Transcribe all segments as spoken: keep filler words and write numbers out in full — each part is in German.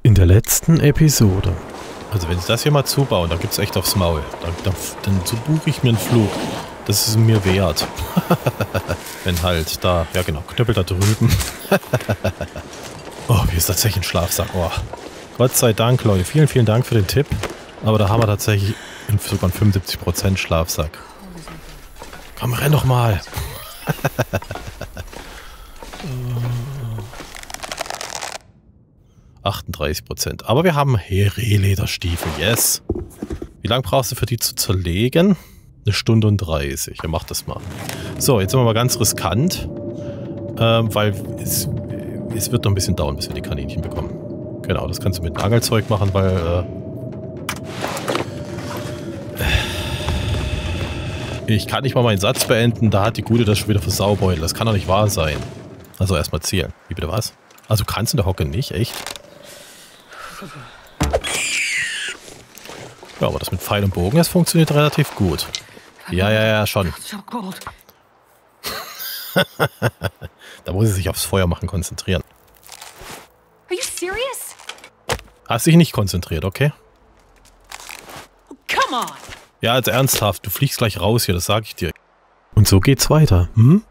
In der letzten Episode. Also wenn sie das hier mal zubauen, dann gibt es echt aufs Maul. Dann, dann, dann so buche ich mir einen Flug. Das ist mir wert. Wenn halt da, ja genau, Knüppel da drüben. Oh, hier ist tatsächlich ein Schlafsack. Oh. Gott sei Dank, Leute. Vielen, vielen Dank für den Tipp. Aber da haben wir tatsächlich sogar einen fünfundsiebzig Prozent Schlafsack. Komm, renn doch mal. achtunddreißig Prozent. Aber wir haben Reh-Lederstiefel. Yes. Wie lange brauchst du für die zu zerlegen? Eine Stunde und dreißig. Ja, mach das mal. So, jetzt sind wir mal ganz riskant. Ähm, weil es, es wird noch ein bisschen dauern, bis wir die Kaninchen bekommen. Genau, das kannst du mit dem Angelzeug machen, weil äh, ich kann nicht mal meinen Satz beenden. Da hat die Gute das schon wieder versaubeutelt. Das kann doch nicht wahr sein. Also erstmal zielen. Wie bitte was? Also kannst du in der Hocke nicht? Echt? Ja, aber das mit Pfeil und Bogen, das funktioniert relativ gut. Ja, ja, ja, schon. Da muss sie sich aufs Feuer machen konzentrieren. Are you serious? Hast dich nicht konzentriert, okay? Come on. Ja, also ernsthaft, du fliegst gleich raus hier, das sag ich dir. Und so geht's weiter, hm?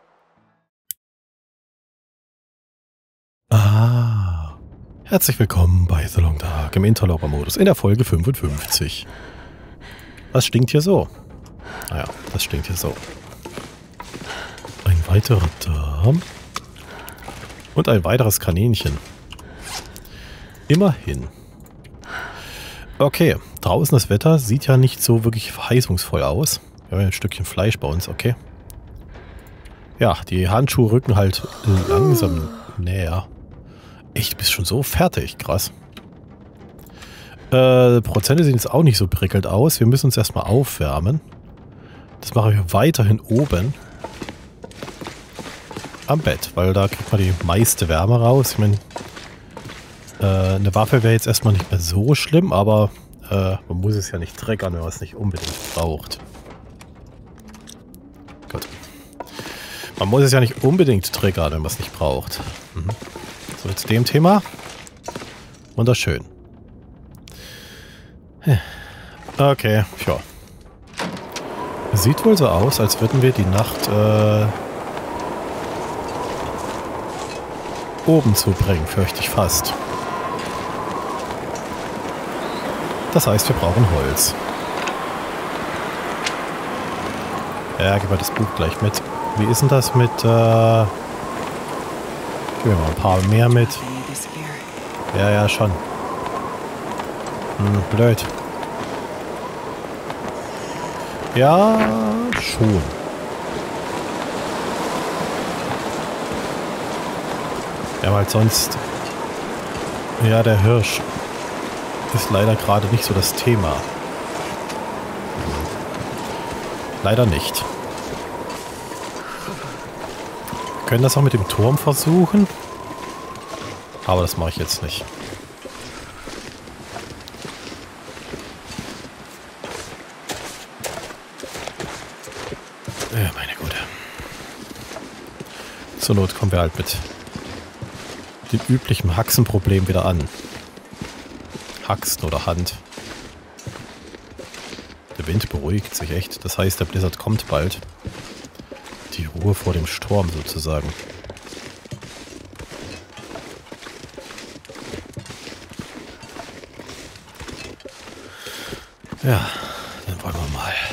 Ah. Herzlich willkommen bei The Long Dark im Interloper-Modus in der Folge fünfundfünfzig. Was stinkt hier so? Naja, das stinkt hier so. Ein weiterer Darm. Und ein weiteres Kaninchen. Immerhin. Okay, draußen das Wetter sieht ja nicht so wirklich verheißungsvoll aus. Wir haben ja ein Stückchen Fleisch bei uns, okay. Ja, die Handschuhe rücken halt langsam näher. Echt, du bist schon so fertig. Krass. Äh, Prozente sehen jetzt auch nicht so prickelt aus. Wir müssen uns erstmal aufwärmen. Das machen wir weiterhin oben. Am Bett, weil da kriegt man die meiste Wärme raus. Ich meine, äh, eine Waffe wäre jetzt erstmal nicht mehr so schlimm, aber äh, man muss es ja nicht triggern, wenn man es nicht unbedingt braucht. Gut. Man muss es ja nicht unbedingt triggern, wenn man es nicht braucht. Mhm. So, jetzt dem Thema. Wunderschön. Okay, ja. Sieht wohl so aus, als würden wir die Nacht äh, oben zubringen, fürchte ich fast. Das heißt, wir brauchen Holz. Ja, gib mal das Buch gleich mit. Wie ist denn das mit, äh... gib mir mal ein paar mehr mit. Ja, ja, schon. Hm, blöd. Ja, schon. Ja, weil sonst... Ja, der Hirsch ist leider gerade nicht so das Thema. Leider nicht. Wir können das auch mit dem Turm versuchen. Aber das mache ich jetzt nicht. Ja, meine Güte. Zur Not kommen wir halt mit dem üblichen Haxenproblem wieder an. Haxen oder Hand. Der Wind beruhigt sich echt. Das heißt, der Blizzard kommt bald. Die Ruhe vor dem Sturm sozusagen. Ja, dann wollen wir mal.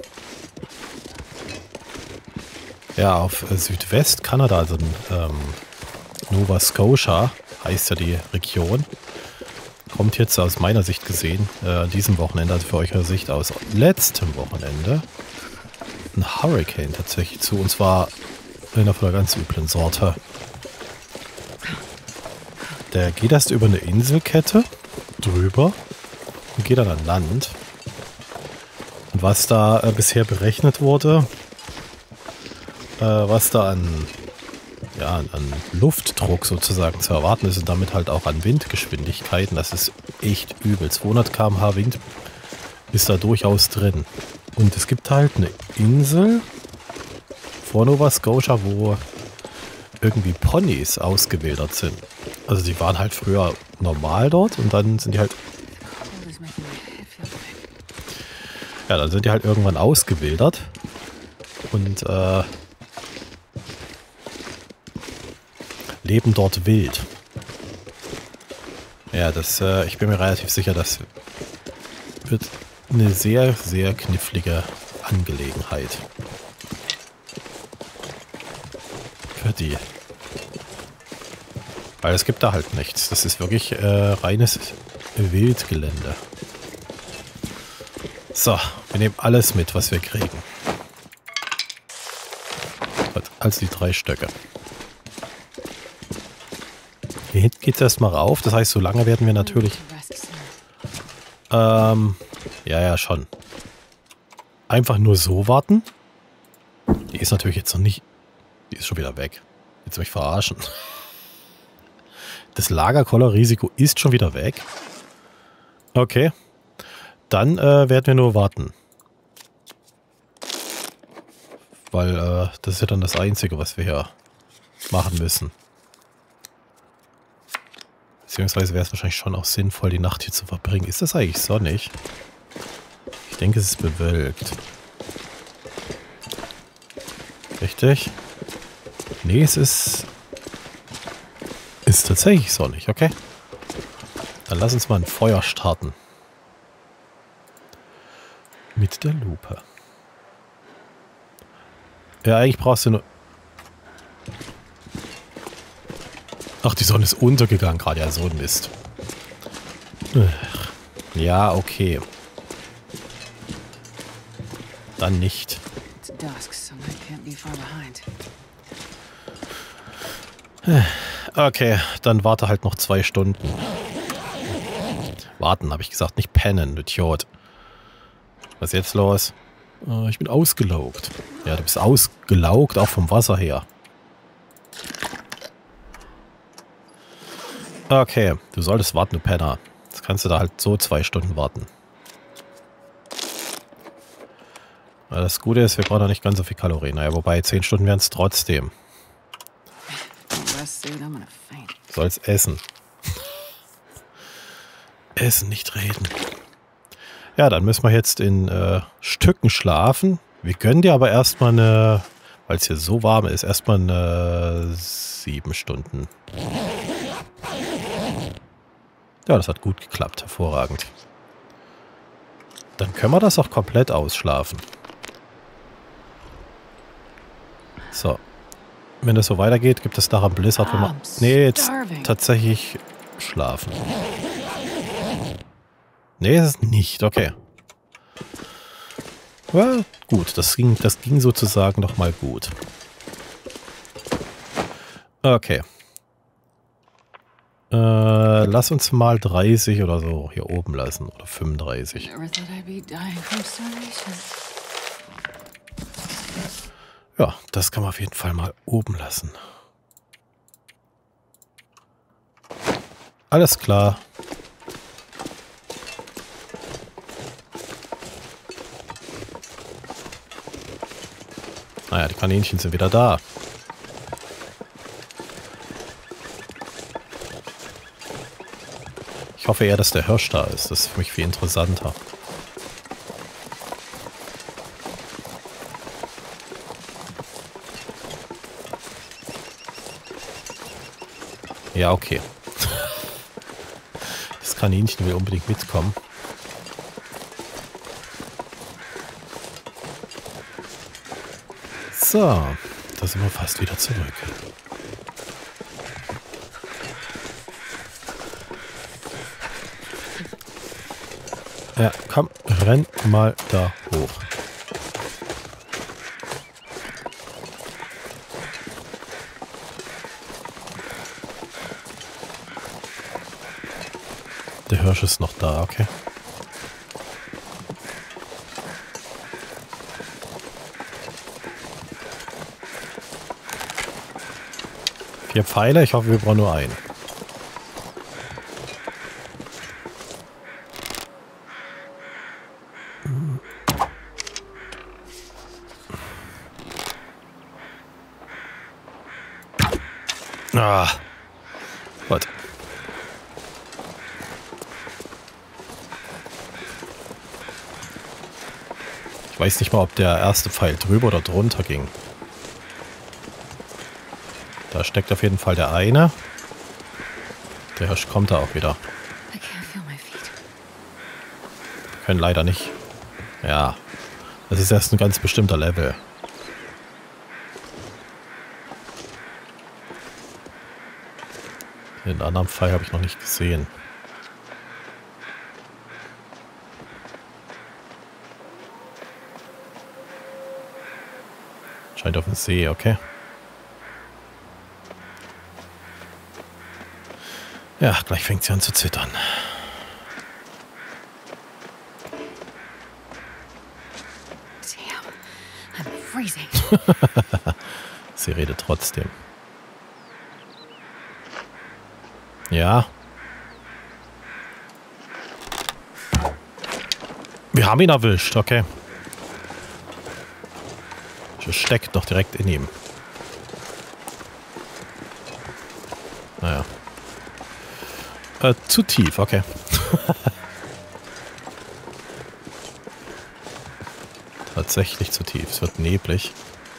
Ja, auf Südwestkanada, also in ähm, Nova Scotia heißt ja die Region, kommt jetzt aus meiner Sicht gesehen, äh, an diesem Wochenende, also für eurer Sicht aus letztem Wochenende, ein Hurricane tatsächlich zu, und zwar einer von der ganz üblen Sorte. Der geht erst über eine Inselkette drüber und geht dann an Land. Und was da äh, bisher berechnet wurde, äh, was da an, ja, an Luftdruck sozusagen zu erwarten ist und damit halt auch an Windgeschwindigkeiten, das ist echt übel. zweihundert Kilometer pro Stunde Wind ist da durchaus drin. Und es gibt halt eine Insel vor Nova Scotia, wo irgendwie Ponys ausgewildert sind. Also die waren halt früher normal dort und dann sind die halt... Ja, dann sind die halt irgendwann ausgewildert. Und äh, leben dort wild. Ja, das, äh, ich bin mir relativ sicher, das wird eine sehr, sehr knifflige Angelegenheit. Für die. Weil es gibt da halt nichts. Das ist wirklich äh, reines Wildgelände. So, wir nehmen alles mit, was wir kriegen. Gut, also die drei Stöcke. Hier hinten geht es erstmal rauf. Das heißt, so lange werden wir natürlich... Ähm, ja, ja, schon. Einfach nur so warten. Die ist natürlich jetzt noch nicht... Die ist schon wieder weg. Willst du mich verarschen? Das Lagerkoller-Risiko ist schon wieder weg. Okay. Dann äh, werden wir nur warten. Weil äh, das ist ja dann das Einzige, was wir hier machen müssen. Beziehungsweise wäre es wahrscheinlich schon auch sinnvoll, die Nacht hier zu verbringen. Ist das eigentlich sonnig? Ich denke, es ist bewölkt. Richtig? Nee, es ist... Ist tatsächlich sonnig, okay. Dann lass uns mal ein Feuer starten. Mit der Lupe. Ja, eigentlich brauchst du nur... Ach, die Sonne ist untergegangen gerade. Ja, so ein Mist. Ja, okay. Dann nicht. Okay, dann warte halt noch zwei Stunden. Warten, habe ich gesagt, nicht pennen, du Idiot. Was ist jetzt los? Oh, ich bin ausgelaugt. Ja, du bist ausgelaugt, auch vom Wasser her. Okay, du solltest warten, du Penner. Jetzt kannst du da halt so zwei Stunden warten. Das Gute ist, wir brauchen noch nicht ganz so viel Kalorien. Naja, wobei zehn Stunden wären es trotzdem. Du sollst essen. Essen, nicht reden. Ja, dann müssen wir jetzt in äh, Stücken schlafen. Wir gönnen dir aber erstmal eine, weil es hier so warm ist, erstmal eine sieben Stunden. Ja, das hat gut geklappt. Hervorragend. Dann können wir das auch komplett ausschlafen. So. Wenn das so weitergeht, gibt es nachher Blizzard, wenn wir... Nee, jetzt tatsächlich schlafen. Nee, ist es nicht. Okay. Ja, gut. Das ging, das ging sozusagen noch mal gut. Okay. Äh, lass uns mal dreißig oder so hier oben lassen. Oder fünfunddreißig. Ja, das kann man auf jeden Fall mal oben lassen. Alles klar. Naja, die Kaninchen sind wieder da. Ich hoffe eher, dass der Hirsch da ist. Das ist für mich viel interessanter. Ja, okay. Das Kaninchen will unbedingt mitkommen. So, da sind wir fast wieder zurück. Ja, komm, renn mal da hoch. Der Hirsch ist noch da, okay. Vier Pfeile, ich hoffe, wir brauchen nur einen. Ah. Gut. Ich weiß nicht mal, ob der erste Pfeil drüber oder drunter ging. Da steckt auf jeden Fall der eine. Der Hirsch kommt da auch wieder. I can't feel my feet. Können leider nicht. Ja. Das ist erst ein ganz bestimmter Level. Den anderen Pfeil habe ich noch nicht gesehen. Scheint auf dem See, okay. Ja, gleich fängt sie an zu zittern. Damn, I'm freezing. Sie redet trotzdem. Ja. Wir haben ihn erwischt, okay. Es steckt doch direkt in ihm. Naja. Äh, zu tief, okay. Tatsächlich zu tief. Es wird neblig.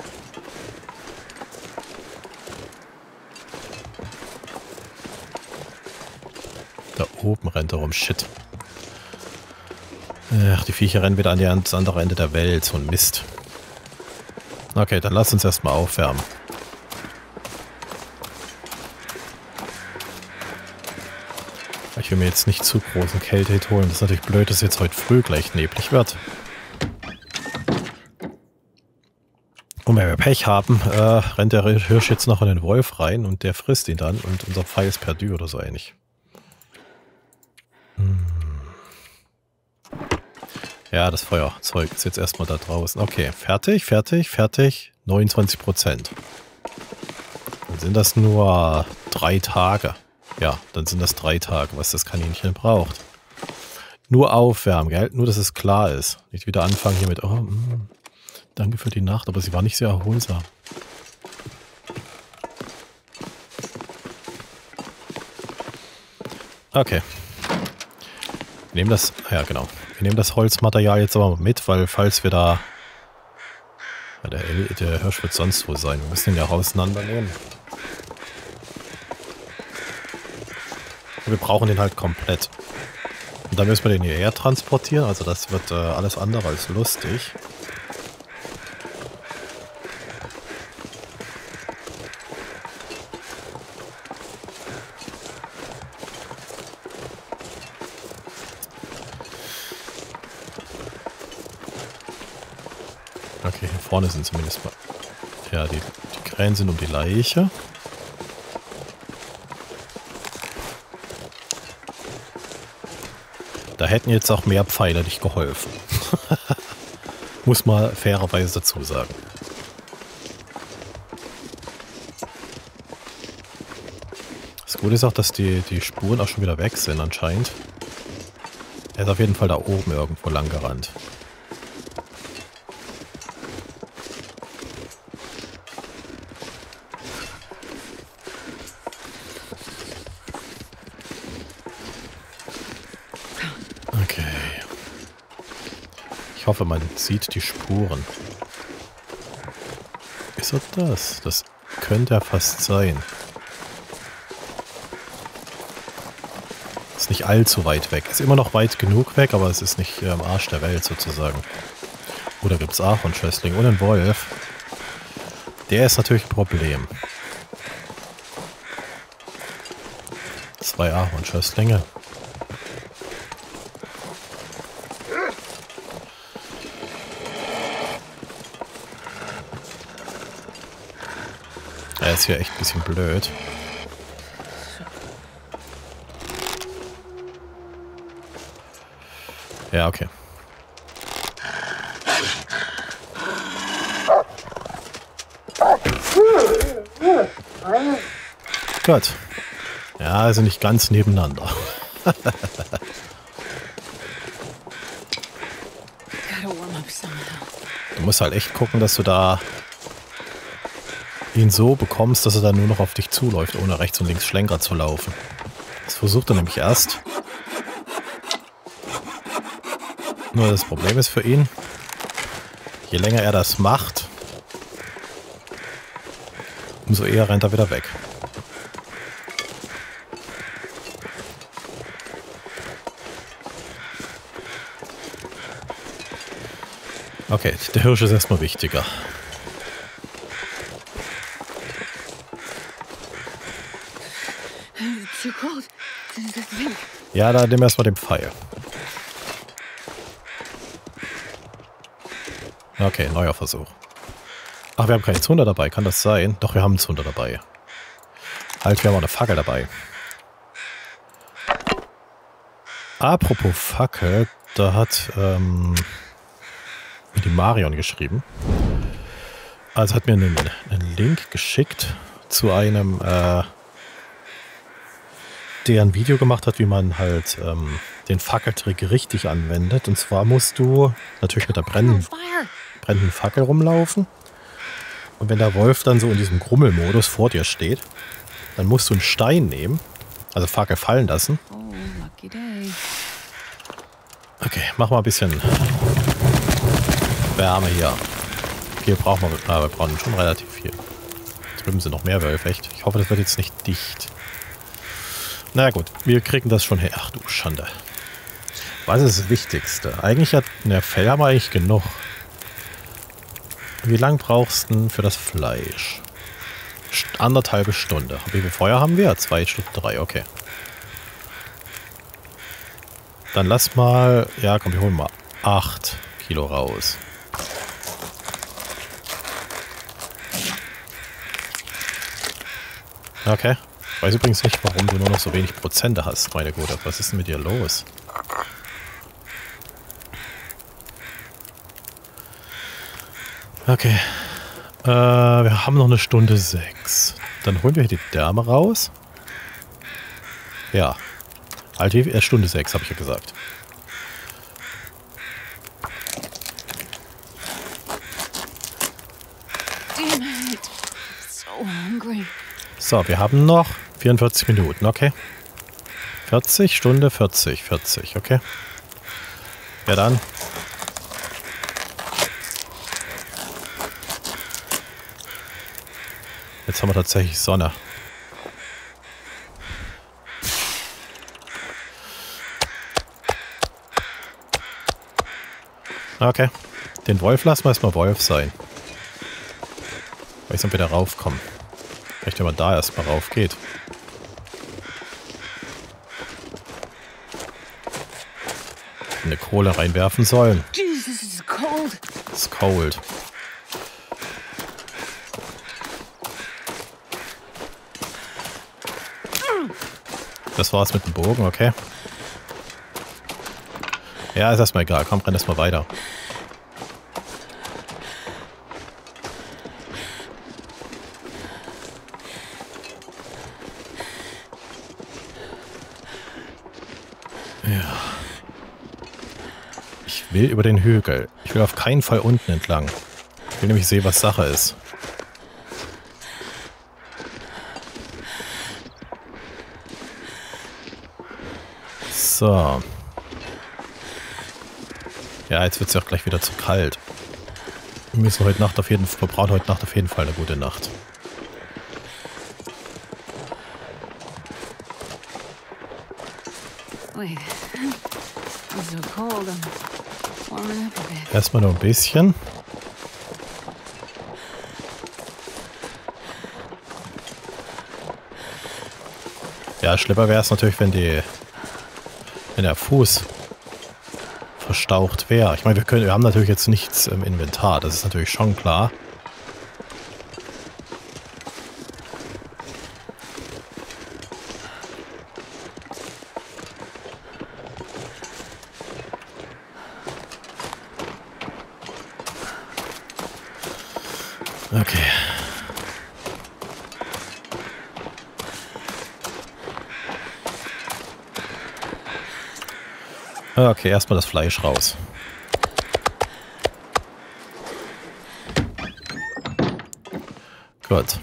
Da oben rennt er rum. Shit. Ach, die Viecher rennen wieder an die ans andere Ende der Welt. So ein Mist. Okay, dann lass uns erstmal aufwärmen. Ich will mir jetzt nicht zu großen Kälte-Hit holen. Das ist natürlich blöd, dass jetzt heute früh gleich neblig wird. Und wenn wir Pech haben, äh, rennt der Hirsch jetzt noch in den Wolf rein und der frisst ihn dann und unser Pfeil ist perdu oder so ähnlich. Hm. Ja, das Feuerzeug ist jetzt erstmal da draußen. Okay, fertig, fertig, fertig. neunundzwanzig Prozent. Dann sind das nur drei Tage. Ja, dann sind das drei Tage, was das Kaninchen braucht. Nur aufwärmen, gell? Nur, dass es klar ist. Nicht wieder anfangen hier mit, oh, mh, danke für die Nacht, aber sie war nicht sehr erholsam. Okay. Wir nehmen das, ja genau. Wir nehmen das Holzmaterial jetzt aber mit, weil falls wir da... Ja, der, der Hirsch wird sonst wo sein. Wir müssen ihn ja auseinandernehmen. Wir brauchen den halt komplett. Und dann müssen wir den hierher transportieren. Also das wird äh, alles andere als lustig. Okay, hier vorne sind zumindest mal... Ja, die, die Krähen sind um die Leiche. Da hätten jetzt auch mehr Pfeile nicht geholfen. Muss mal fairerweise dazu sagen. Das Gute ist auch, dass die, die Spuren auch schon wieder weg sind anscheinend. Er ist auf jeden Fall da oben irgendwo lang gerannt. Ich hoffe, man sieht die Spuren. Ist er das? Das könnte ja fast sein. Ist nicht allzu weit weg. Ist immer noch weit genug weg, aber es ist nicht äh, am Arsch der Welt sozusagen. Oder gibt es Ahornschössling und einen Wolf? Der ist natürlich ein Problem. Zwei Ahornschösslinge. Er ist hier echt ein bisschen blöd. Ja, okay. Gut. Ja, also nicht ganz nebeneinander. Du musst halt echt gucken, dass du da ihn so bekommst, dass er dann nur noch auf dich zuläuft, ohne rechts und links Schlenker zu laufen. Das versucht er nämlich erst. Nur das Problem ist für ihn, Je länger er das macht, umso eher rennt er wieder weg. Okay, der Hirsch ist erstmal wichtiger. Too cold. Ja, dann nehmen wir erstmal den Pfeil. Okay, neuer Versuch. Ach, wir haben keinen Zunder dabei. Kann das sein? Doch, wir haben einen Zunder dabei. Halt, wir haben auch eine Fackel dabei. Apropos Fackel, da hat ähm, die Marion geschrieben. Also hat mir einen, einen Link geschickt zu einem, äh, der ein Video gemacht hat, wie man halt ähm, den Fackeltrick richtig anwendet. Und zwar musst du natürlich mit der brennenden, brennenden Fackel rumlaufen. Und wenn der Wolf dann so in diesem Grummelmodus vor dir steht, dann musst du einen Stein nehmen, also Fackel fallen lassen. Okay, mach mal ein bisschen Wärme hier. Hier brauchen wir, ah, wir brauchen schon relativ viel. Drüben sind noch mehr Wölfe, echt. Ich hoffe, das wird jetzt nicht dicht. Na gut, wir kriegen das schon her. Ach du Schande. Was ist das Wichtigste? Eigentlich hat, ne, Fell haben wir eigentlich genug. Wie lang brauchst du denn für das Fleisch? St- anderthalbe Stunde. Wie viel Feuer haben wir? Zwei Stunden drei, okay. Dann lass mal, ja komm, wir holen mal acht Kilo raus. Okay. Ich weiß übrigens nicht, warum du nur noch so wenig Prozente hast, meine Gute. Was ist denn mit dir los? Okay. Äh, wir haben noch eine Stunde sechs. Dann holen wir hier die Därme raus. Ja. Halt, wie äh, Stunde sechs, habe ich ja gesagt. Damn it. So hungry. So, wir haben noch vierundvierzig Minuten, okay. vierzig, Stunde vierzig, vierzig, okay. Ja dann. Jetzt haben wir tatsächlich Sonne. Okay. Den Wolf lassen wir erstmal Wolf sein. Weiß nicht, ob wir da raufkommen. Vielleicht, wenn man da erstmal rauf geht. Eine Kohle reinwerfen sollen. Jesus, it's cold. It's cold. Das war's mit dem Bogen, okay. Ja, ist erstmal egal. Komm, renn erstmal weiter. Ja. Ich will über den Hügel. Ich will auf keinen Fall unten entlang. Ich will nämlich sehen, was Sache ist. So. Ja, jetzt wird es ja auch gleich wieder zu kalt. Wir müssen heute Nacht auf jeden Fall, wir brauchen heute Nacht auf jeden Fall eine gute Nacht. Wait. It's so cold. I'm warming up a bit. Erstmal nur ein bisschen. Ja, schlimmer wäre es natürlich, wenn die, wenn der Fuß verstaucht wäre. Ich meine, wir können, wir haben natürlich jetzt nichts im Inventar, das ist natürlich schon klar. Okay. Okay, erstmal das Fleisch raus. Gut.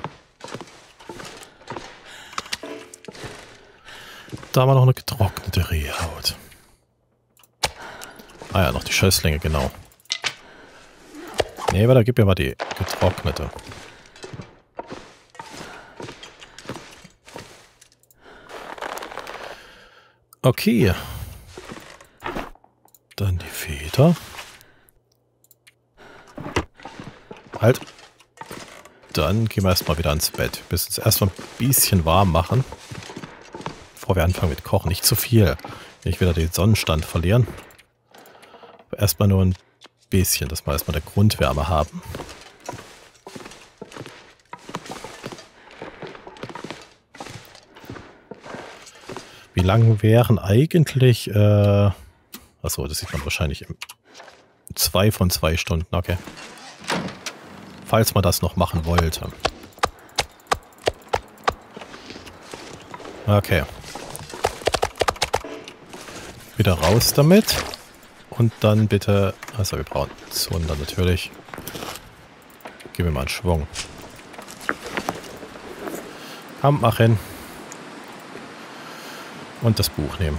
Da haben wir noch eine getrocknete Rehhaut. Ah ja, noch die Schösslinge, genau. Nee, aber da gib mir mal die getrocknete. Okay. Dann die Feder. Halt. Dann gehen wir erstmal wieder ans Bett. Wir müssen uns erstmal ein bisschen warm machen. Bevor wir anfangen mit Kochen. Nicht zu viel. Nicht wieder den Sonnenstand verlieren. Aber erstmal nur ein bisschen, dass wir erstmal eine Grundwärme haben. Wie lang wären eigentlich... Äh, achso, das sieht man wahrscheinlich im zwei von zwei Stunden. Okay. Falls man das noch machen wollte. Okay. Wieder raus damit. Und dann bitte... Also wir brauchen Zunder natürlich. Gib mir mal einen Schwung. Komm, mach hin. Und das Buch nehmen.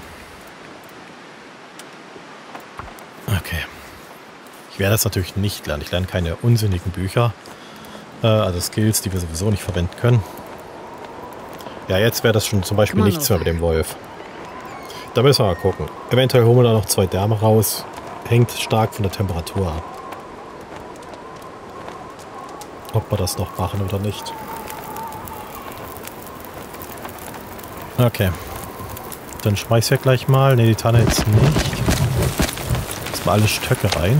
Okay. Ich werde das natürlich nicht lernen. Ich lerne keine unsinnigen Bücher. Äh, also Skills, die wir sowieso nicht verwenden können. Ja, jetzt wäre das schon zum Beispiel nichts mehr mit dem Wolf. Da müssen wir mal gucken. Eventuell holen wir da noch zwei Därme raus. Hängt stark von der Temperatur ab. Ob wir das noch machen oder nicht. Okay. Dann schmeiß ja gleich mal. Ne, die Tanne jetzt nicht. Jetzt mal alle Stöcke rein.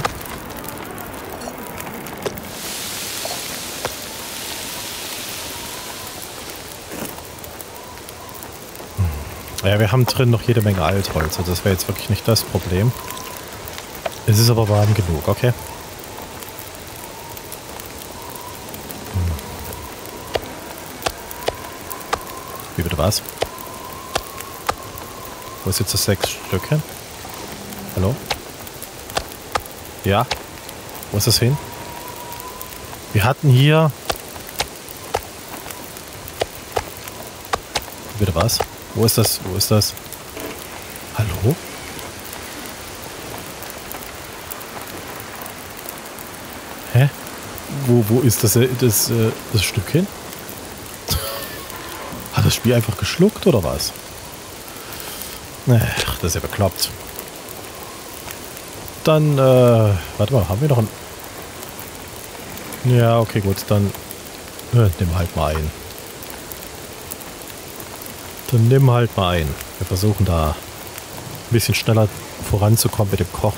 Hm. Ja, wir haben drin noch jede Menge Altholz. Also das wäre jetzt wirklich nicht das Problem. Es ist aber warm genug, okay? Hm. Wie bitte was? Wo ist jetzt das sechs Stück hin? Hallo? Ja? Wo ist das hin? Wir hatten hier... Bitte was? Wo ist das? Wo ist das? Hallo? Hä? Wo, wo ist das, das, das, das Stück hin? Hat das Spiel einfach geschluckt oder was? Ach, das ist ja bekloppt. Dann, äh, warte mal, haben wir noch ein... Ja, okay, gut, dann äh, nimm halt mal ein. Dann nimm halt mal ein. Wir versuchen da ein bisschen schneller voranzukommen mit dem Kochen.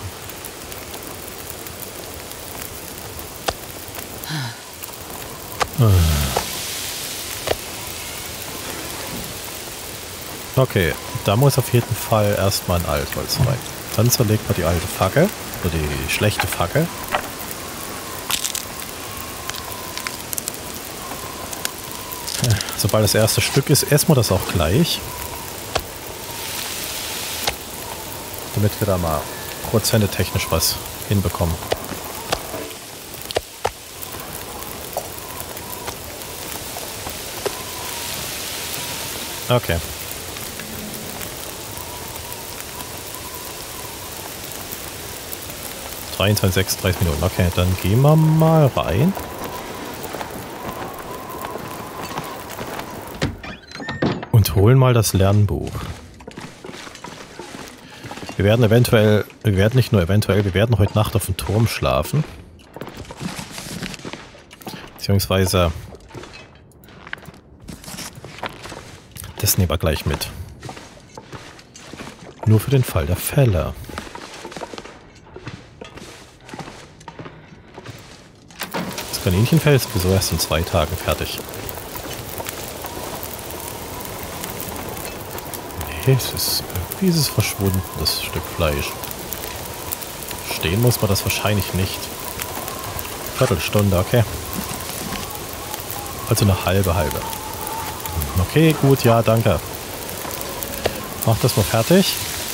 Okay, da muss auf jeden Fall erstmal ein Altholz rein. Dann zerlegt man die alte Fackel, oder die schlechte Fackel. Sobald das erste Stück ist, essen wir das auch gleich. Damit wir da mal prozentetechnisch was hinbekommen. Okay. dreiundzwanzig, sechsunddreißig Minuten. Okay, dann gehen wir mal rein. Und holen mal das Lernbuch. Wir werden eventuell, wir werden nicht nur eventuell, wir werden heute Nacht auf dem Turm schlafen. Beziehungsweise das nehmen wir gleich mit. Nur für den Fall der Fälle. Das Kaninchenfell ist sowieso erst in zwei Tagen fertig. Nee, es ist, irgendwie ist es verschwunden, das Stück Fleisch. Stehen muss man das wahrscheinlich nicht. Viertelstunde, okay. Also eine halbe, halbe. Okay, gut, ja, danke. Mach das mal fertig.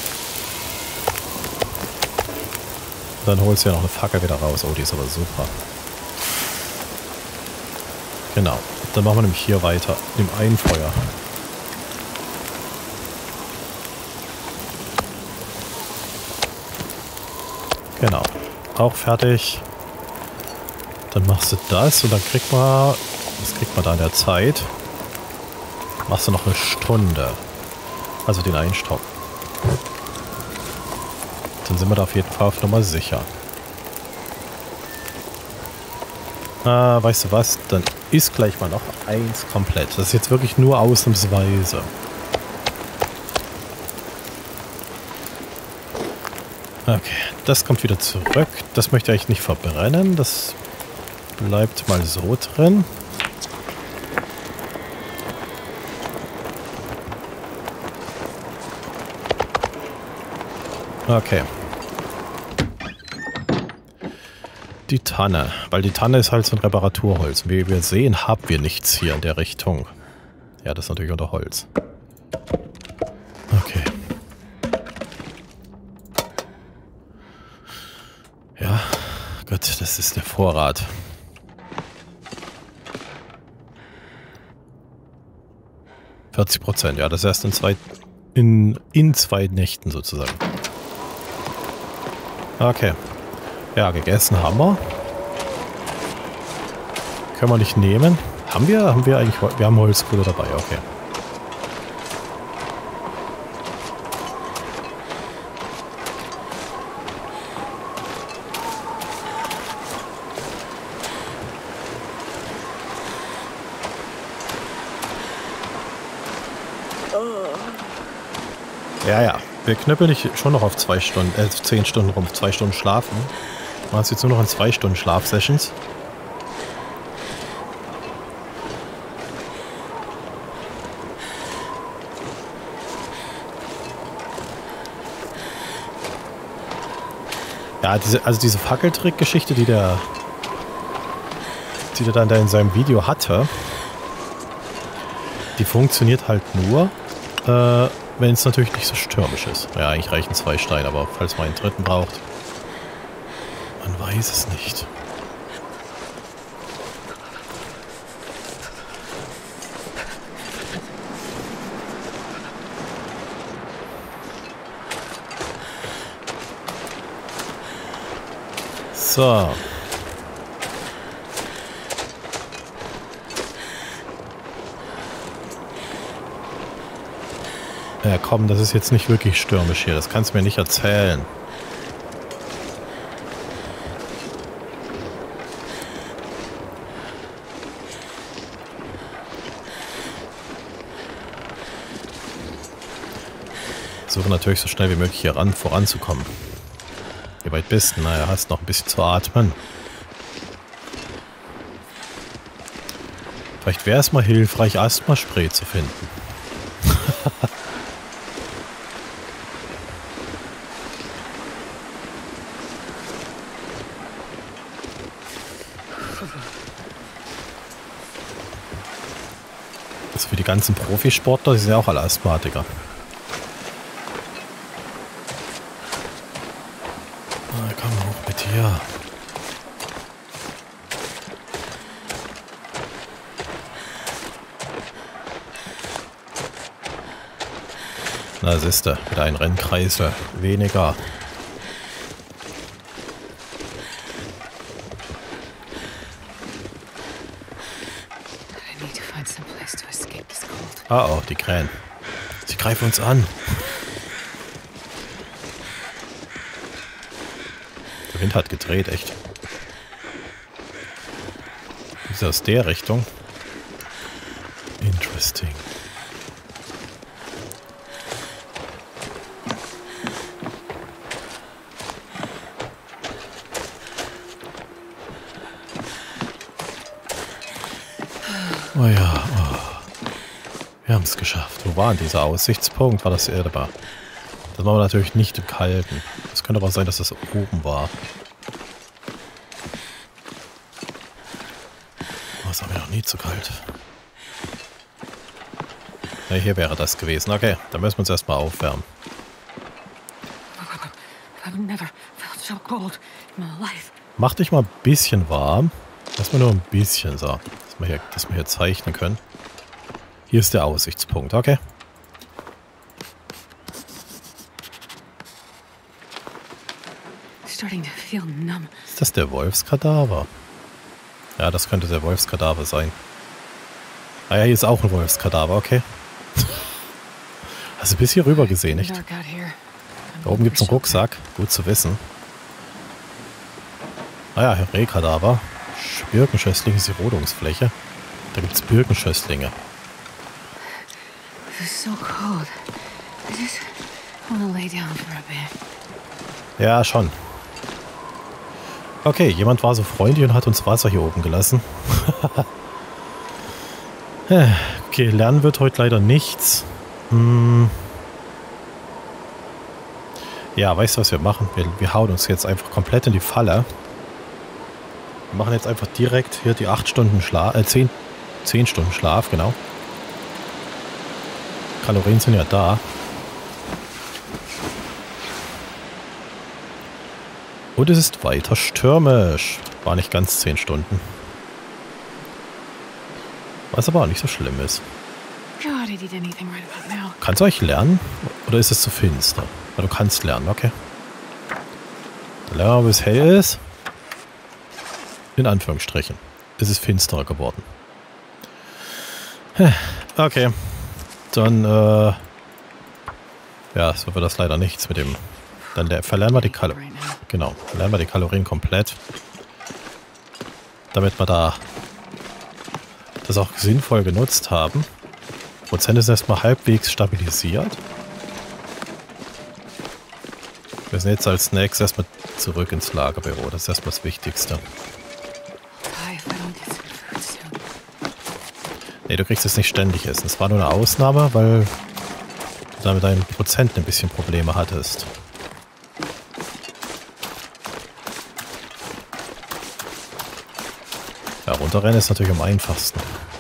Dann holst du ja noch eine Fackel wieder raus. Oh, die ist aber super. Genau. Dann machen wir nämlich hier weiter. Im Einfeuer. Genau. Auch fertig. Dann machst du das und dann kriegt man... Was kriegt man da in der Zeit? Machst du noch eine Stunde. Also den Einstopp. Dann sind wir da auf jeden Fall auf Nummer sicher. Ah, weißt du was? Dann ist gleich mal noch eins komplett. Das ist jetzt wirklich nur ausnahmsweise. Okay, das kommt wieder zurück. Das möchte ich nicht verbrennen. Das bleibt mal so drin. Okay. Die Tanne. Weil die Tanne ist halt so ein Reparaturholz. Wie wir sehen, haben wir nichts hier in der Richtung. Ja, das ist natürlich unter Holz. Okay. Ja, gut, das ist der Vorrat. vierzig Prozent, ja, das erst in zwei, in, in zwei Nächten sozusagen. Okay. Ja, gegessen haben wir. Können wir nicht nehmen. Haben wir? Haben wir eigentlich... Wir haben Holzkohle dabei, okay. Ja, ja. Wir knüppeln dich schon noch auf zwei Stunden, äh, zehn Stunden rum, zwei Stunden schlafen. Du machst jetzt nur noch in zwei Stunden Schlafsessions. Ja, diese, also diese Fackeltrick-Geschichte, die der, die der dann da in seinem Video hatte, die funktioniert halt nur, äh, wenn es natürlich nicht so stürmisch ist. Ja, eigentlich reichen zwei Steine, aber falls man einen dritten braucht, man weiß es nicht. So. Ja, komm, das ist jetzt nicht wirklich stürmisch hier. Das kannst du mir nicht erzählen. Suche natürlich so schnell wie möglich hier ran, voranzukommen. Wie weit bist du? Naja, hast noch ein bisschen zu atmen. Vielleicht wäre es mal hilfreich, Asthma-Spray zu finden. Das ist für die ganzen Profisportler, die sind ja auch alle Asthmatiker. Na, komm hoch mit hier. Na, siehste, wieder ein Rennkreisel. Weniger. Ah, oh, die Krähen. Sie greifen uns an. Der Wind hat gedreht, echt. Ist aus der Richtung? Interesting. Oh ja, oh. Wir haben es geschafft. Wo war denn dieser Aussichtspunkt? War das Erdebar? Das machen wir natürlich nicht im Kalten. Es könnte aber sein, dass das oben war. Oh, es war mir noch nie zu kalt. Ja, hier wäre das gewesen. Okay, dann müssen wir uns erstmal aufwärmen. Mach dich mal ein bisschen warm. Erstmal nur ein bisschen so. Dass wir hier, dass wir hier zeichnen können. Hier ist der Aussichtspunkt, okay. Ist das der Wolfskadaver? Ja, das könnte der Wolfskadaver sein. Ah ja, hier ist auch ein Wolfskadaver, okay. Hast du bis hier rüber gesehen, nicht? Da oben gibt es einen Rucksack. Gut zu wissen. Ah ja, Rehkadaver. Birkenschösslinge ist die Rodungsfläche. Da gibt es Birkenschösslinge. Ja, schon. Okay, jemand war so freundlich und hat uns Wasser hier oben gelassen. Okay, lernen wird heute leider nichts. Hm. Ja, weißt du, was wir machen? Wir, wir hauen uns jetzt einfach komplett in die Falle. Wir machen jetzt einfach direkt hier die acht Stunden Schlaf, äh, zehn, zehn Stunden Schlaf, genau. Kalorien sind ja da. Und es ist weiter stürmisch. War nicht ganz zehn Stunden. Was aber auch nicht so schlimm ist. Kannst du eigentlich lernen? Oder ist es zu finster? Ja, du kannst lernen, okay. Der Lehrer, bis hell ist. In Anführungsstrichen. Es ist finsterer geworden. Okay. Dann, äh... ja, so wird das leider nichts mit dem... Dann verlernen wir die Kalorien. Genau, verlernen wir die Kalorien komplett. Damit wir da das auch sinnvoll genutzt haben. Prozent ist erstmal halbwegs stabilisiert. Wir sind jetzt als nächstes erstmal zurück ins Lagerbüro. Das ist erstmal das Wichtigste. Nee, du kriegst es nicht ständig essen. Es war nur eine Ausnahme, weil du da mit deinen Prozenten ein bisschen Probleme hattest. Ja, runterrennen ist natürlich am einfachsten.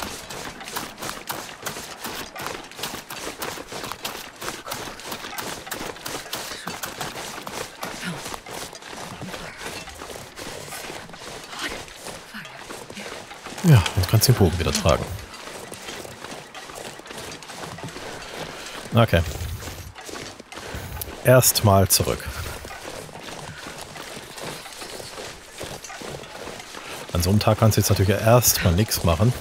Ja, du kannst den Bogen wieder tragen. Okay. Erstmal zurück. An so einem Tag kannst du jetzt natürlich erstmal nichts machen.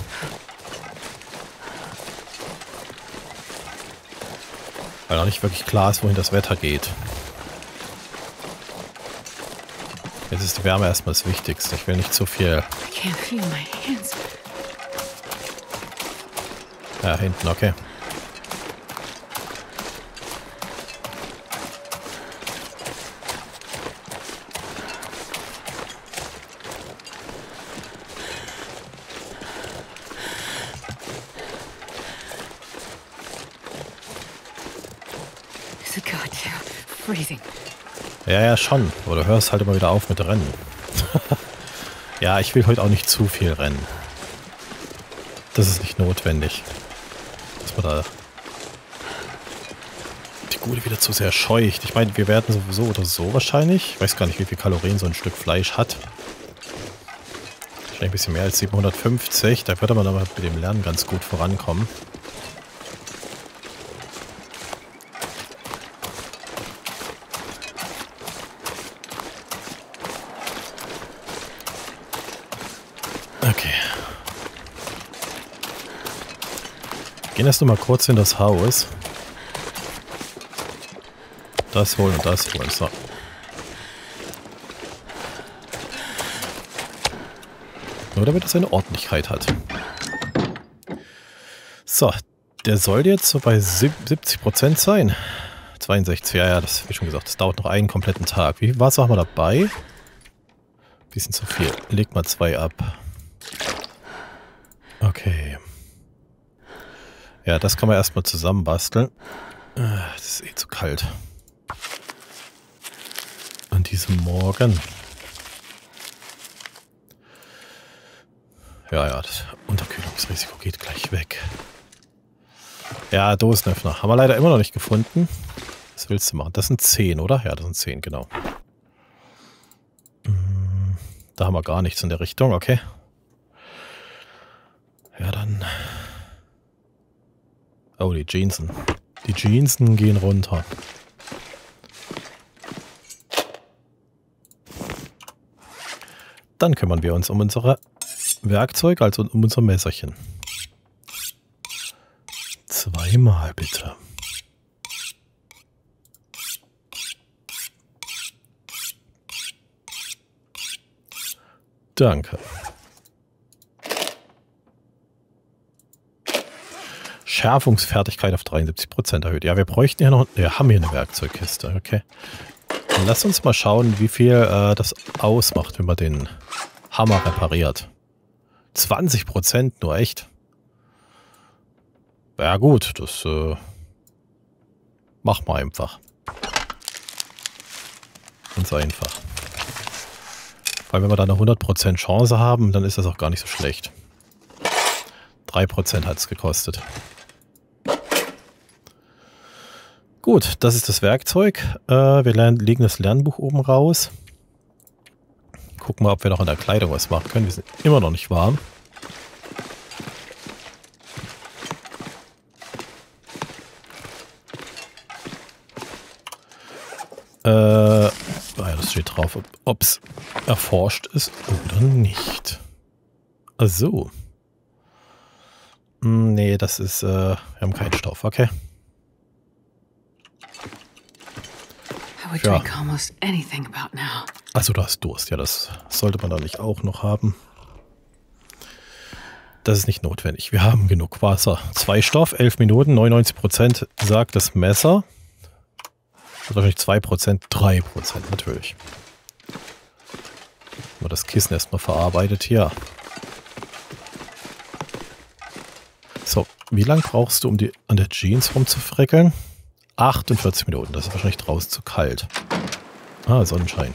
Weil noch nicht wirklich klar ist, wohin das Wetter geht. Jetzt ist die Wärme erstmal das Wichtigste. Ich will nicht zu viel. Ja, hinten, okay. Ja, ja, schon. Aber du hörst halt immer wieder auf mit Rennen. Ja, ich will heute auch nicht zu viel rennen. Das ist nicht notwendig. Dass man da die Gute wieder zu sehr scheucht. Ich meine, wir werden sowieso oder so wahrscheinlich. Ich weiß gar nicht, wie viel Kalorien so ein Stück Fleisch hat. Wahrscheinlich ein bisschen mehr als siebenhundertfünfzig. Da würde man aber mit dem Lernen ganz gut vorankommen. Okay. Gehen erst noch mal kurz in das Haus. Das holen und das holen. So. Nur damit es eine Ordentlichkeit hat. So, der soll jetzt so bei siebzig Prozent sein. zweiundsechzig, ja, ja, das wie schon gesagt, das dauert noch einen kompletten Tag. Wie viel Wasser haben wir dabei? Bisschen zu viel. Leg mal zwei ab. Okay. Ja, das kann man erstmal zusammenbasteln. Das ist eh zu kalt. An diesem Morgen. Ja, ja, das Unterkühlungsrisiko geht gleich weg. Ja, Dosenöffner. Haben wir leider immer noch nicht gefunden. Was willst du machen? Das sind zehn, oder? Ja, das sind zehn, genau. Da haben wir gar nichts in der Richtung, okay. Ja, dann... Oh, die Jeansen. Die Jeansen gehen runter. Dann kümmern wir uns um unsere Werkzeug, also um unser Messerchen. Zweimal bitte. Danke. Schärfungsfertigkeit auf dreiundsiebzig Prozent erhöht. Ja, wir bräuchten hier noch... Wir haben hier eine Werkzeugkiste. Okay. Dann lass uns mal schauen, wie viel äh, das ausmacht, wenn man den Hammer repariert. zwanzig Prozent nur, echt. Ja gut, das äh, machen wir einfach. Ganz einfach. Weil wenn wir da eine hundert Prozent Chance haben, dann ist das auch gar nicht so schlecht. drei Prozent hat es gekostet. Gut, das ist das Werkzeug. Äh, wir lernen, legen das Lernbuch oben raus. Gucken mal, ob wir noch an der Kleidung was machen können. Wir sind immer noch nicht warm. Äh, ja, das steht drauf, ob es erforscht ist oder nicht. Ach so. Hm, nee, das ist, äh, wir haben keinen Stoff, okay. Ja. Also du hast Durst, ja, das sollte man da nicht auch noch haben. Das ist nicht notwendig. Wir haben genug Wasser. Zwei Stoff, elf Minuten, neunundneunzig Prozent sagt das Messer. Also wahrscheinlich zwei Prozent, drei Prozent natürlich. Mal das Kissen erstmal verarbeitet hier. So, wie lange brauchst du, um die an der Jeans rumzufrickeln? achtundvierzig Minuten, das ist wahrscheinlich draußen zu kalt. Ah, Sonnenschein.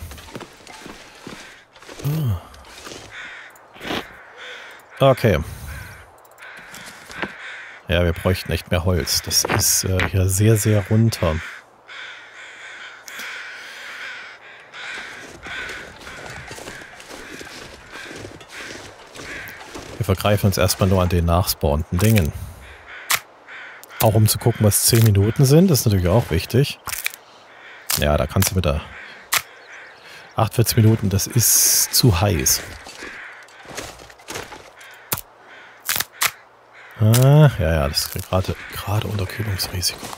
Ah. Okay. Ja, wir bräuchten echt mehr Holz. Das ist äh, hier sehr, sehr runter. Wir vergreifen uns erstmal nur an den nachspawnenden Dingen. Auch um zu gucken, was zehn Minuten sind, das ist natürlich auch wichtig. Ja, da kannst du mit der achtundvierzig Minuten, das ist zu heiß. Ah, ja, ja, das ist gerade gerade Unterkühlungsrisiko.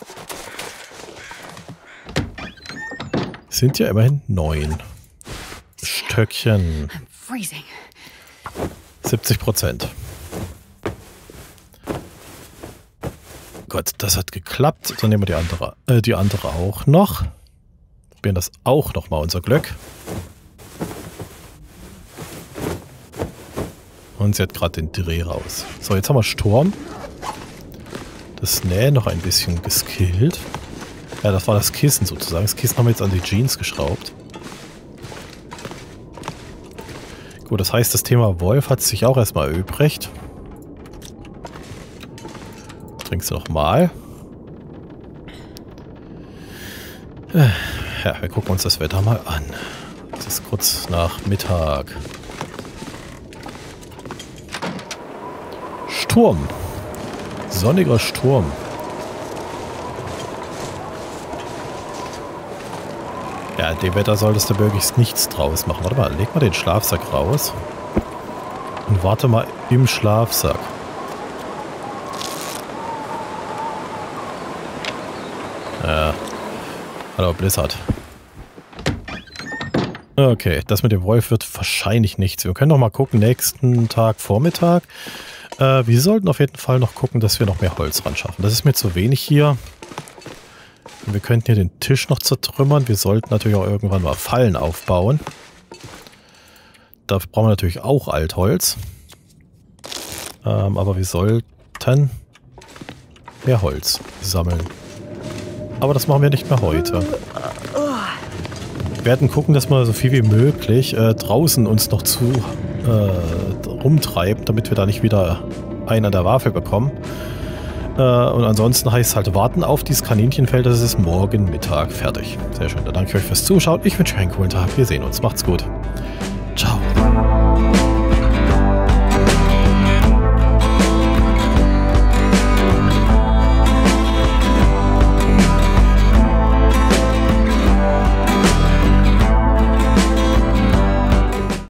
Sind ja immerhin neun Stöckchen. siebzig Prozent. Gott, das hat geklappt. Dann nehmen wir die andere, äh, die andere auch noch. Probieren das auch noch mal, unser Glück. Und sie hat gerade den Dreh raus. So, jetzt haben wir Sturm. Das Nähen noch ein bisschen geskillt. Ja, das war das Kissen sozusagen. Das Kissen haben wir jetzt an die Jeans geschraubt. Gut, das heißt, das Thema Wolf hat sich auch erstmal erübrigt. Trinkst du noch mal. Ja, wir gucken uns das Wetter mal an. Es ist kurz nach Mittag. Sturm. Sonniger Sturm. Ja, in dem Wetter solltest du möglichst nichts draus machen. Warte mal, leg mal den Schlafsack raus. Und warte mal im Schlafsack. Ja. Hallo, Blizzard. Okay, das mit dem Wolf wird wahrscheinlich nichts. Wir können noch mal gucken, nächsten Tag Vormittag. Äh, wir sollten auf jeden Fall noch gucken, dass wir noch mehr Holz ran schaffen. Das ist mir zu wenig hier. Wir könnten hier den Tisch noch zertrümmern. Wir sollten natürlich auch irgendwann mal Fallen aufbauen. Dafür brauchen wir natürlich auch Altholz. Ähm, aber wir sollten mehr Holz sammeln. Aber das machen wir nicht mehr heute. Wir werden gucken, dass wir so viel wie möglich äh, draußen uns noch zu äh, rumtreiben, damit wir da nicht wieder einen an der Waffe bekommen. Äh, und ansonsten heißt es halt warten auf dieses Kaninchenfeld. Das ist morgen Mittag fertig. Sehr schön. Dann danke ich euch fürs Zuschauen. Ich wünsche euch einen coolen Tag. Wir sehen uns. Macht's gut.